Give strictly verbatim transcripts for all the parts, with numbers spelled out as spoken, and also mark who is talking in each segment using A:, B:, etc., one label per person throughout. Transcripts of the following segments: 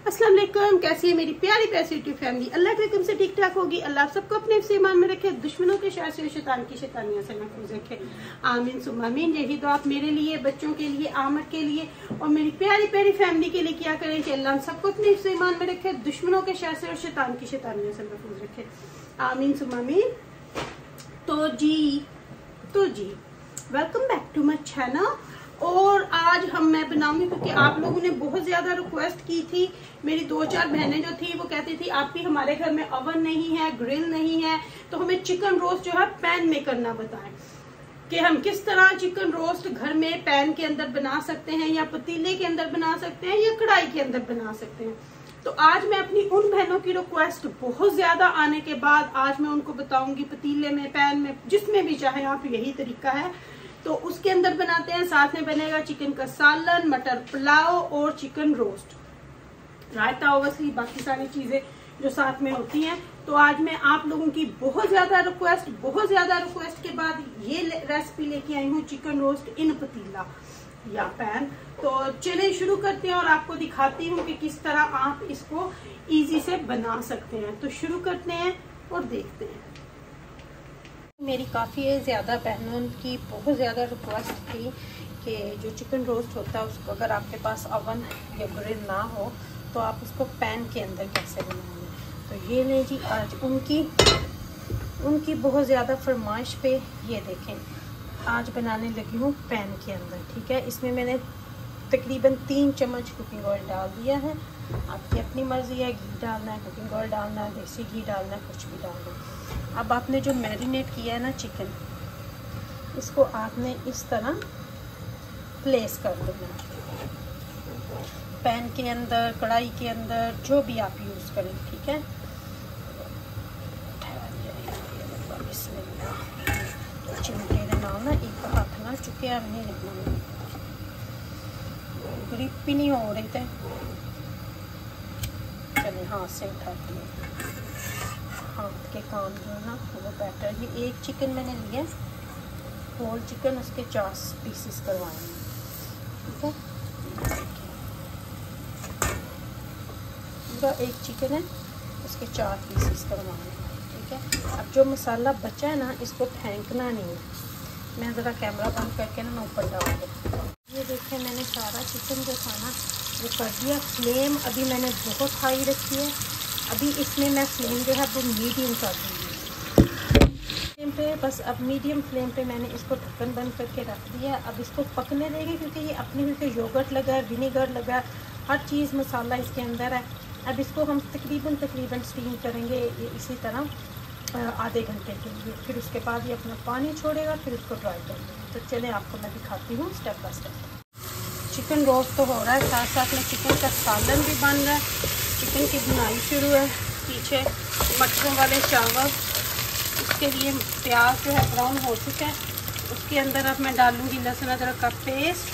A: अस्सलाम वालेकुम, कैसी है मेरी प्यारी प्यारी यूट्यूब फैमिली। अल्लाह के हुक्म से ठीक ठाक होगी। अल्लाह सबको अपने हिफ्ज़ ईमान में रखे, दुश्मनों के शर से, शैतान की शैतानियों से महफूज रखे। आमीन सुम्मा आमीन। यही तो आप मेरे लिए, बच्चों के लिए, आमद के लिए और मेरी प्यारी प्यारी फैमिली के लिए क्या करें कि अल्लाह सबको अपने हिफ्ज़ ईमान में रखे, दुश्मनों के शर से और शैतान की शैतानियों से महफूज रखे। आमीन सुम्मा आमीन। तो जी तो जी welcome back to my channel. और आज हम मैं बनाऊंगी क्योंकि आप लोगों ने बहुत ज्यादा रिक्वेस्ट की थी। मेरी दो चार बहनें जो थी वो कहती थी आप भी हमारे घर में ओवन नहीं है, ग्रिल नहीं है, तो हमें चिकन रोस्ट जो है पैन में करना बताएं कि हम किस तरह चिकन रोस्ट घर में पैन के अंदर बना सकते हैं, या पतीले के अंदर बना सकते हैं, या कढ़ाई के अंदर बना सकते हैं। तो आज मैं अपनी उन बहनों की रिक्वेस्ट बहुत ज्यादा आने के बाद आज मैं उनको बताऊंगी पतीले में, पैन में, जिसमें भी चाहे आप, यही तरीका है। तो उसके अंदर बनाते हैं। साथ में बनेगा चिकन का सालन, मटर पुलाव और चिकन रोस्ट, रायता, ओवसली बाकी सारी चीजें जो साथ में होती हैं। तो आज मैं आप लोगों की बहुत ज्यादा रिक्वेस्ट बहुत ज्यादा रिक्वेस्ट के बाद ये रेसिपी लेके आई हूँ, चिकन रोस्ट इन पतीला या पैन। तो चलिए शुरू करते हैं और आपको दिखाती हूँ कि किस तरह आप इसको इजी से बना सकते हैं। तो शुरू करते हैं और देखते हैं। मेरी काफ़ी ज़्यादा बहनों की बहुत ज़्यादा रिक्वेस्ट थी कि जो चिकन रोस्ट होता है उसको अगर आपके पास ओवन या ग्रिल ना हो तो आप उसको पैन के अंदर कैसे बनाएंगे। तो ये ले जी, आज उनकी उनकी बहुत ज़्यादा फरमाइश पे ये देखें, आज बनाने लगी हूँ पैन के अंदर। ठीक है, इसमें मैंने तकरीबन तीन चम्मच कुकिंग ऑयल डाल दिया है। आपकी अपनी मर्ज़ी है, घी डालना है, कुकिंग ऑयल डालना है, देसी घी डालना है, कुछ भी डालना है। अब आपने जो मैरिनेट किया है ना चिकन, इसको आपने इस तरह प्लेस कर देना पैन के अंदर, कढ़ाई के अंदर, जो भी आप यूज़ करें। ठीक है, चिमटे के नाम ना एक हाथ ना चुके अब नहीं रखना, ग्रिप भी नहीं हो रही थे। चलिए हाथ से उठा दिए, हाथ के काम जो है ना वो बेटर। ये एक चिकन मैंने लिया, होल चिकन, उसके चार पीसेस करवाए हैं। ठीक है, पूरा एक चिकन है, उसके चार पीसेस करवाए हैं। ठीक है, अब जो मसाला बचा है ना इसको फेंकना नहीं है। मैं ज़रा कैमरा बंद करके ना मैं ऊपर डाल दूँ। ये देखिए मैंने सारा चिकन जो था ना वो कर दिया। फ्लेम अभी मैंने बहुत हाई रखी है। अभी इसमें मैं फ्लेम जो है वो मीडियम कर दूँगी फ्लेम पे। बस अब मीडियम फ्लेम पे मैंने इसको ढक्कन बंद करके रख दिया। अब इसको पकने देंगे क्योंकि ये अपने क्योंकि योगर्ट लगा है, विनेगर लगा है, हर चीज़ मसाला इसके अंदर है। अब इसको हम तकरीबन तकरीबन स्टीम करेंगे इसी तरह आधे घंटे के लिए। फिर उसके बाद ये अपना पानी छोड़ेगा, फिर उसको ड्राई कर देंगे। तो चलें आपको मैं दिखाती हूँ step by step. Chicken roast तो हो रहा है, साथ साथ में चिकन का सालन भी बन रहा है। चिकन की बुनाई शुरू है। पीछे मटरों वाले चावल, उसके लिए प्याज जो है ब्राउन हो चुका है। उसके अंदर अब मैं डालूँगी लहसुन अदरक का पेस्ट,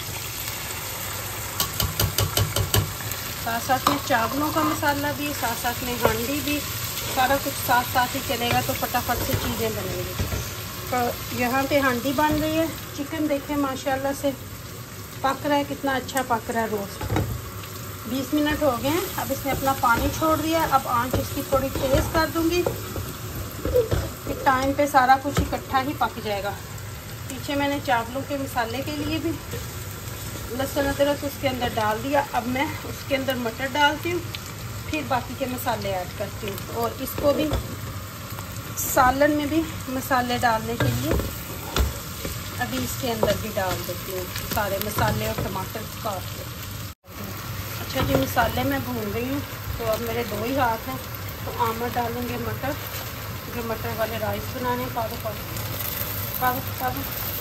A: साथ साथ में चावलों का मसाला भी, साथ साथ में हांडी भी, सारा कुछ साथ साथ ही चलेगा तो फटाफट से चीज़ें बनेंगी। तो यहाँ पे हांडी बन रही है। चिकन देखें माशाल्लाह से पक रहा है, कितना अच्छा पक रहा है रोस्ट। बीस मिनट हो गए हैं। अब इसने अपना पानी छोड़ दिया। अब आंच इसकी थोड़ी तेज़ कर दूँगी, फिर टाइम पे सारा कुछ इकट्ठा ही पक जाएगा। पीछे मैंने चावलों के मसाले के लिए भी लहसुन अदरक उसके अंदर डाल दिया। अब मैं उसके अंदर मटर डालती हूँ, फिर बाकी के मसाले ऐड करती हूँ। और इसको भी सालन में भी मसाले डालने के लिए अभी इसके अंदर भी डाल देती हूँ सारे मसाले और टमाटर काट के। अच्छा जी, मसाले मैं भून रही हूँ। तो अब मेरे दो ही हाथ हैं, तो आमद डालूँगे मटर, जो मटर वाले राइस बनाने का दो काबू काबू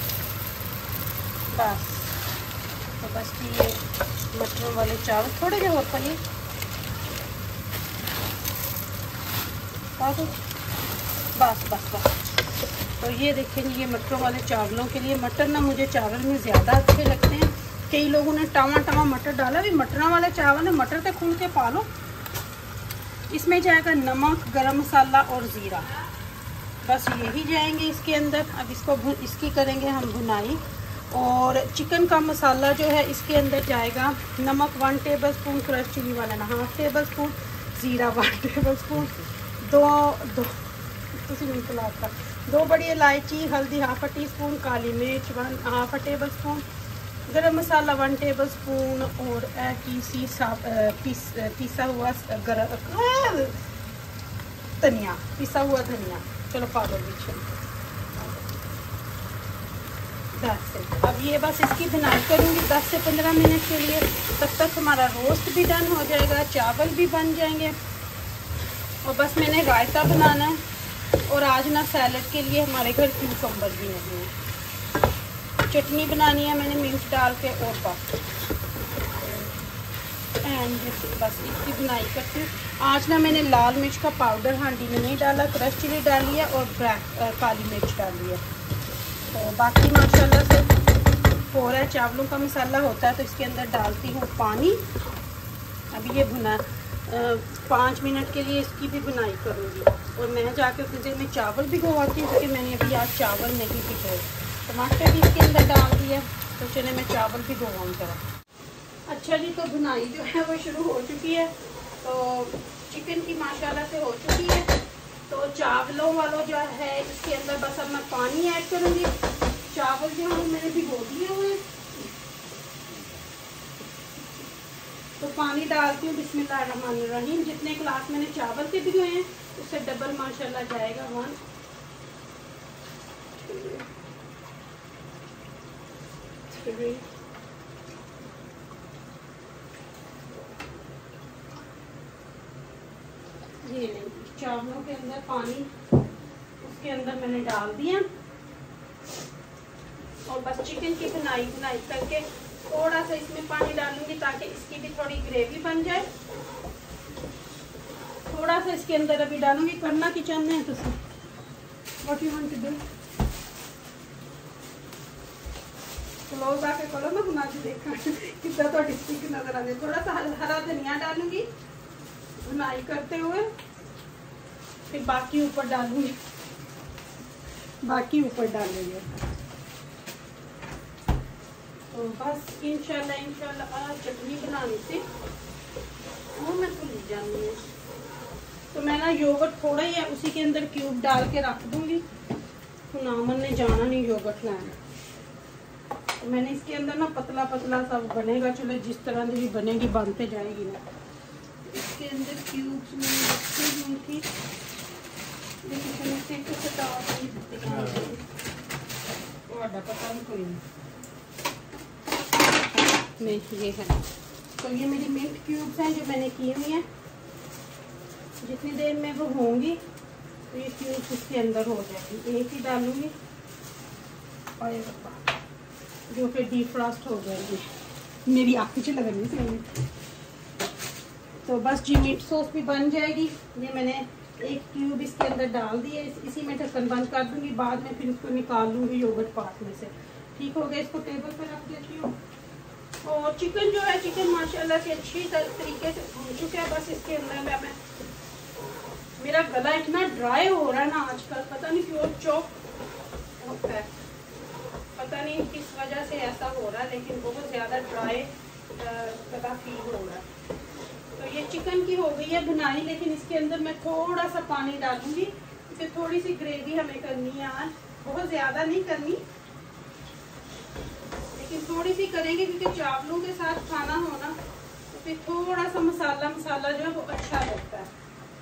A: बस। तो बस ये मटरों वाले चावल थोड़े जो होता है काबू, बस बस बस। तो ये देखें ये मटरों वाले चावलों के लिए, मटर ना मुझे चावल में ज़्यादा अच्छे लगते हैं। कई लोगों ने टामा टामा मटर डाला, भी मटरों वाले चावल है, मटर तो खुल के पालो। इसमें जाएगा नमक, गरम मसाला और ज़ीरा, बस यही जाएंगे इसके अंदर। अब इसको इसकी करेंगे हम भुनाई। और चिकन का मसाला जो है इसके अंदर जाएगा नमक one tablespoon, crush chilli one and half tablespoon, ज़ीरा वन टेबल स्पून, दो दो था दो बड़ी इलायची, हल्दी हाफ अ टी स्पून, काली मिर्च one half a tablespoon, garam masala one tablespoon और पीसी पीस पीसा हुआ गरम धनिया, पिसा हुआ धनिया। चलो पाउडर भी अब ये बस इसकी बुनाई करूँगी दस से पंद्रह मिनट के लिए। तब तक हमारा रोस्ट भी डन हो जाएगा, चावल भी बन जाएंगे और बस मैंने रायता बनाना है। और आज ना सैलड के लिए हमारे घर क्यूकम्बर भी नहीं है। चटनी बनानी है मैंने मिर्च डाल के और बस एंड बस इसकी बुनाई करती हूँ। आज ना मैंने लाल मिर्च का पाउडर हांडी में नहीं डाला, क्रश चिली डाली है और ब्लैक काली मिर्च डाली है। तो बाकी माशाल्लाह से हो रहा है। चावलों का मसाला होता है तो इसके अंदर डालती हूँ पानी। अभी ये भुना पाँच मिनट के लिए इसकी भी बुनाई करूँगी और मैं जाकर फ्रिज में चावल भिगोवाती हूँ क्योंकि मैंने अभी आज चावल नहीं भिगोए। टमाटर भी इसके अंदर डाल दिया तो चले मैं चावल भिगोवाऊँ जरा। अच्छा जी, तो बुनाई जो है वो शुरू हो चुकी है। तो चिकन की माशाल्लाह से हो चुकी है। तो चावलों वालों जो है इसके अंदर बस अब मैं पानी ऐड करूँगी। चावल जो है मैंने भिगो दिए हुए हैं तो पानी डालती हूँ। बिस्मिल्लाहिर्रहमानिर्रहीम। जितने गिलास मैंने चावल के भिगोए हैं उससे डबल माशाल्लाह जाएगा। वन थ्री ये चावलों के अंदर पानी उसके अंदर मैंने डाल दिया और बस चिकन की बुनाई बुनाई करके थोड़ा सा इसमें पानी डालूंगी ताकि इसकी भी थोड़ी ग्रेवी बन जाए। थोड़ा सा इसके अंदर अभी डालूंगी। करना किचन में है तो what you want to do close आके करो ना बुना के देखा कितना तो डिस्टिक नजर आ जाए। थोड़ा सा हरा धनिया डालूंगी बुनाई करते हुए, फिर बाकी ऊपर डालूंगी बाकी ऊपर डालेंगे। तो बस इंशाल्लाह इंशाल्लाह आज चटनी बनानी थी वो मैं भूल जानी है। तो मैं ना योगर्ट थोड़ा ही है उसी के अंदर क्यूब डाल के रख दूंगी। तो नामन ने जाना नहीं योगर्ट लाना। तो मैंने इसके अंदर ना पतला पतला सा बनेगा। चलो जिस तरह की भी बनेगी बनते जाएगी ना। इसके अंदर क्यूब्स में रखी हुई थी लेकिन से कुछ पता नहीं कोई नहीं ये है। तो ये मेरी मिल्क क्यूब्स हैं जो मैंने की हुई हैं। जितनी देर में वो होंगी तो ये क्यूब्स इसके अंदर हो जाएगी। एक ही डालूंगी और जो फिर डीप फ्रॉस्ट हो जाएगी। मेरी आँखें से लगनी चाहिए। तो बस जी मीट सॉस भी बन जाएगी। ये मैंने एक क्यूब इसके अंदर डाल दिए। इसी में ढक्कन बंद कर दूंगी। बाद में फिर उसको निकाल लूँगी योगर्ट पार्ट में से। ठीक हो गया। इसको टेबल पर रख देती हूँ। और चिकन जो है चिकन माशाल्लाह से अच्छी तरीके से भून चुका है। बस इसके अंदर मैं मेरा गला इतना ड्राई हो रहा है ना आजकल, पता नहीं क्यों चौक होता है, पता नहीं किस वजह से ऐसा हो रहा है लेकिन बहुत ज़्यादा ड्राई गला फील हो रहा है। तो ये चिकन की हो गई है बुनाई, लेकिन इसके अंदर मैं थोड़ा सा पानी डालूंगी क्योंकि थोड़ी सी ग्रेवी हमें करनी है आज। बहुत ज़्यादा नहीं करनी लेकिन थोड़ी सी करेंगे क्योंकि चावलों के साथ खाना होना तो फिर थोड़ा सा मसाला मसाला जो है वो अच्छा लगता है।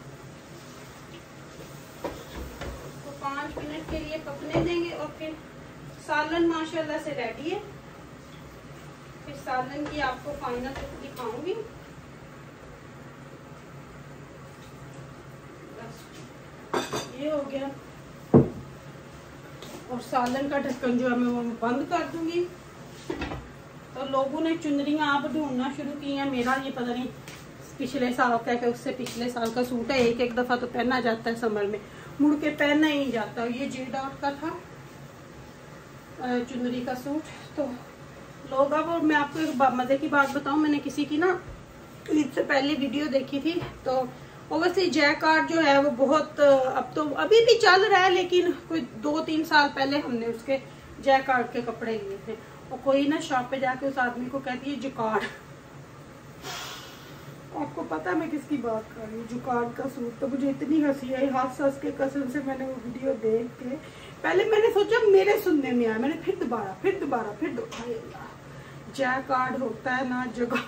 A: तो पाँच मिनट के लिए पकने देंगे और फिर सालन माशाल्लाह से रेडी है। फिर सालन की आपको फाइनल दिखाऊंगी। ये हो गया और सालन का ढक्कन जो है मैं वो बंद कर दूंगी। तो लोगों ने चुनरियां आप ढूंढना शुरू की हैं। मेरा ये पता नहीं पिछले साल का है, उससे पिछले साल का सूट है। एक एक दफा तो पहना जाता है समर में, मुड़ के पहनना ही नहीं जाता। ये जे डॉट का था चुनरी का सूट। तो लोग अब, और मैं आपको एक मजे की बात बताऊं, मैंने किसी की ना ईद से पहले वीडियो देखी थी। तो ओवरसी जैकार्ड जो है वो बहुत, अब तो अभी भी चल रहा है लेकिन कोई दो तीन साल पहले हमने उसके जैकार्ड के कपड़े लिए थे और कोई ना शॉप पे जाके उस आदमी को कहती है जुकाड़। आपको पता मैं किसकी बात कर रही हूँ, जुकाड़ का सूट। तो मुझे इतनी हंसी आई, हंस हंस के कसम से मैंने वो वीडियो देख के, पहले मैंने सोचा मेरे सुनने में आया, मैंने फिर दोबारा फिर दोबारा फिर दोबारा जैकार्ड होता है ना जगह।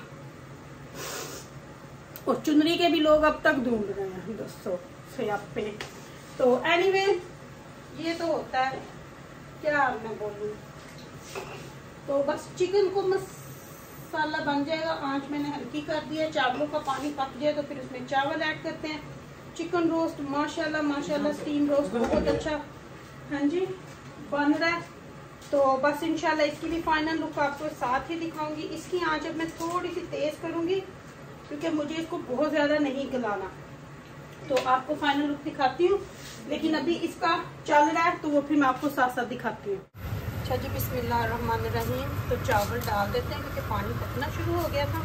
A: और चुनरी के भी लोग अब तक ढूंढ रहे हैं दोस्तों से आप पे। तो एनीवे ये तो होता है, क्या मैं बोलूँ। तो बस चिकन को मसाला बन जाएगा, आंच मैंने हल्की कर दिया। चावलों का पानी पक जाए तो फिर उसमें चावल ऐड करते हैं। चिकन रोस्ट माशाल्लाह माशाल्लाह स्टीम रोस्ट बहुत अच्छा हाँ जी बन रहा है। तो बस इंशाल्लाह इसकी भी फाइनल लुक आपको साथ ही दिखाऊंगी। इसकी आंच अब मैं थोड़ी सी तेज करूंगी क्योंकि मुझे इसको बहुत ज्यादा नहीं गलाना। तो आपको फाइनल लुक दिखाती हूँ, लेकिन अभी इसका चल रहा है तो वो फिर मैं आपको साथ साथ दिखाती हूँ। अच्छा जी बिस्मिल्लाहिर्रहमानिर्रहीम। तो चावल डाल देते हैं क्योंकि पानी पकना शुरू हो गया था।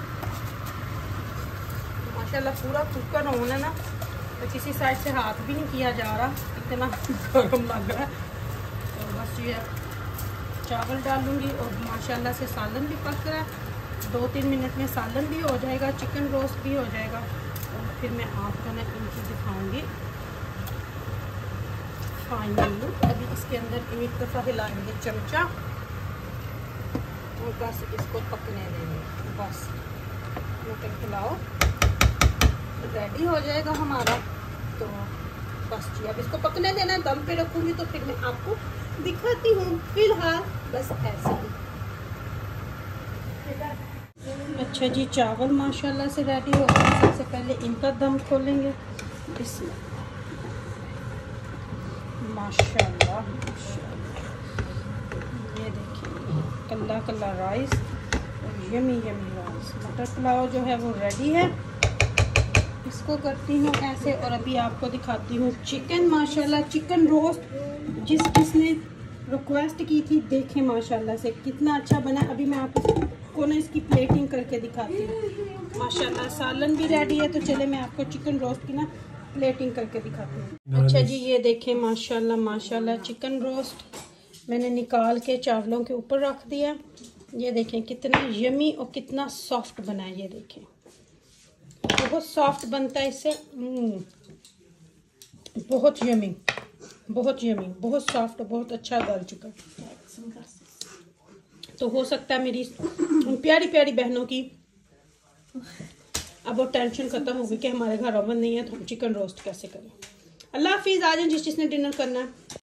A: तो माशाल्लाह पूरा कुकर ऑन है ना, तो किसी साइड से हाथ भी नहीं किया जा रहा, इतना गर्म लग रहा है। तो बस ये चावल डालूंगी और माशाल्लाह से सालन भी पक रहा है। दो तीन मिनट में सालन भी हो जाएगा, चिकन रोस्ट भी हो जाएगा। और फिर मैं आपको ना इनकी दिखाऊंगी फाइनल लुक। अभी इसके अंदर एक दफ़ा हिलाएंगे चमचा और बस इसको पकने देंगे। बस मटन पुलाव रेडी हो जाएगा हमारा। तो बस जी अब इसको पकने देना है, दम पे रखूँगी तो फिर मैं आपको दिखाती हूँ। फिलहाल बस ऐसे ही। अच्छा जी चावल माशाल्लाह से रेडी हो गए। सबसे पहले इनका दम खोलेंगे। इसमें माशाल्लाह माशाल्लाह ये देखिए कल्ला कल्ला राइस और यमी यमी राइस। मटर पुलाव जो है वो रेडी है। इसको करती हूँ ऐसे और अभी आपको दिखाती हूँ चिकन। माशाल्लाह चिकन रोस्ट जिस जिसने रिक्वेस्ट की थी, देखें माशाल्लाह से कितना अच्छा बना। अभी मैं आपको ना इसकी प्लेटिंग करके दिखाती हूँ। माशाल्लाह सालन भी रेडी है। तो चले मैं आपको चिकन रोस्ट की ना प्लेटिंग करके दिखाती हूँ। अच्छा जी ये देखें माशाल्लाह माशाल्लाह चिकन रोस्ट मैंने निकाल के चावलों के ऊपर रख दिया। ये देखें कितना यमी और कितना सॉफ्ट बना है। ये देखें बहुत सॉफ्ट बनता है इससे, बहुत यमी बहुत यमी बहुत सॉफ्ट बहुत अच्छा गल चुका। तो हो सकता है मेरी उन प्यारी प्यारी बहनों की अब वो टेंशन खत्म होगी कि हमारे घर ओवन नहीं है तो हम चिकन रोस्ट कैसे करें। अल्लाह हाफिज़। आ जाएं जिस जिसने डिनर करना है।